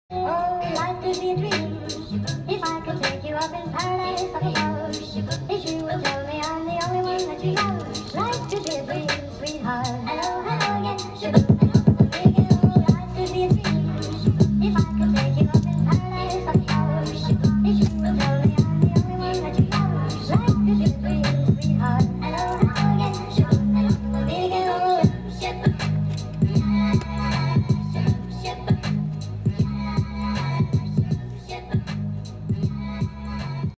Oh, life could be a dream if I could take you up in paradise up above.